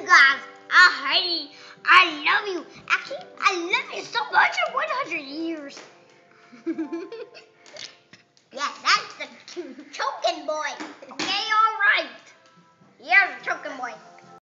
guys. I hate you. I love you. Actually, I love you so much for 100 years. Yeah, that's the choking boy.